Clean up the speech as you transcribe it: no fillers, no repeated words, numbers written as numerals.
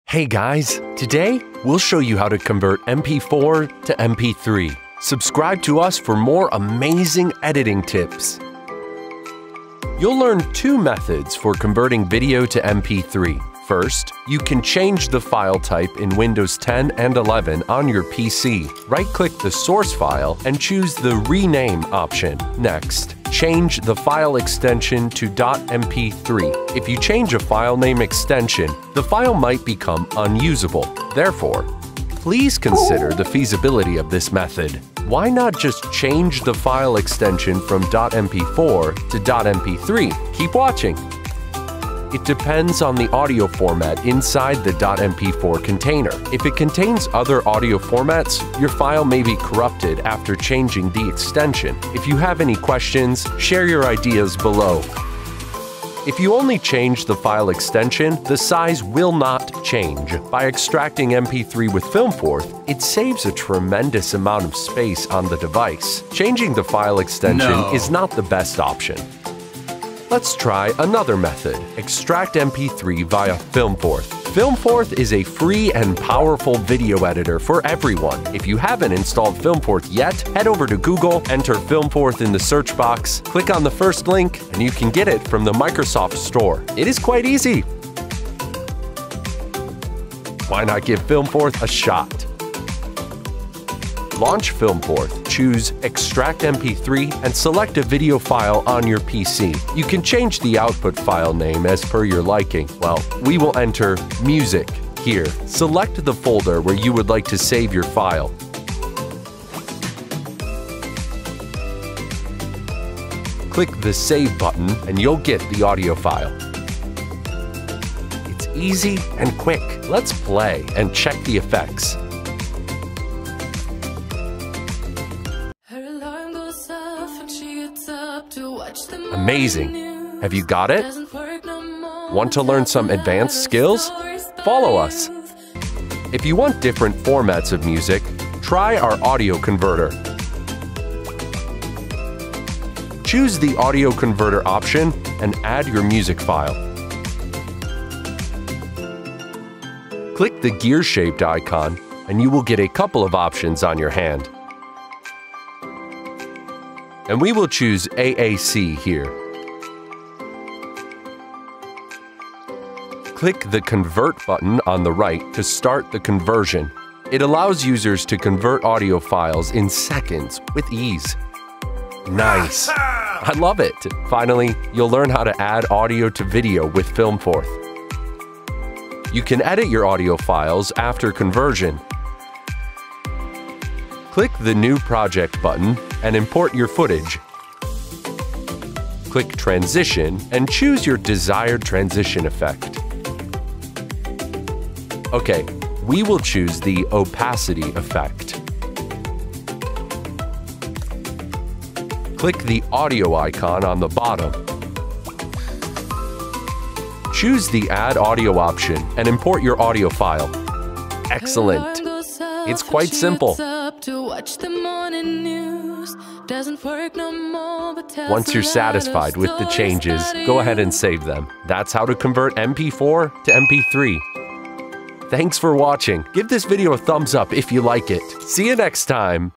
Hey guys, today we'll show you how to convert MP4 to MP3. Subscribe to us for more amazing editing tips. You'll learn two methods for converting video to MP3. First, you can change the file type in Windows 10 and 11 on your PC. Right-click the source file and choose the Rename option. Next, change the file extension to .mp3. If you change a file name extension, the file might become unusable. Therefore, please consider the feasibility of this method. Why not just change the file extension from .mp4 to .mp3? Keep watching. It depends on the audio format inside the .mp4 container. If it contains other audio formats, your file may be corrupted after changing the extension. If you have any questions, share your ideas below. If you only change the file extension, the size will not change. By extracting MP3 with FilmForth, it saves a tremendous amount of space on the device. Changing the file extension is not the best option. Let's try another method. Extract MP3 via FilmForth. FilmForth is a free and powerful video editor for everyone. If you haven't installed FilmForth yet, head over to Google, enter FilmForth in the search box, click on the first link, and you can get it from the Microsoft Store. It is quite easy. Why not give FilmForth a shot? Launch FilmForth, choose Extract MP3, and select a video file on your PC. You can change the output file name as per your liking. Well, we will enter Music here. Select the folder where you would like to save your file. Click the Save button and you'll get the audio file. It's easy and quick. Let's play and check the effects. Amazing! Have you got it? Want to learn some advanced skills? Follow us! If you want different formats of music, try our audio converter. Choose the audio converter option and add your music file. Click the gear-shaped icon and you will get a couple of options on your hand. And we will choose AAC here. Click the Convert button on the right to start the conversion. It allows users to convert audio files in seconds with ease. Nice! I love it! Finally, you'll learn how to add audio to video with FilmForth. You can edit your audio files after conversion. Click the New Project button and import your footage. Click Transition and choose your desired transition effect. Okay, we will choose the Opacity effect. Click the audio icon on the bottom. Choose the Add Audio option and import your audio file. Excellent! It's quite simple. Once you're satisfied with the changes, go ahead and save them. That's how to convert MP4 to MP3. Thanks for watching. Give this video a thumbs up if you like it. See you next time.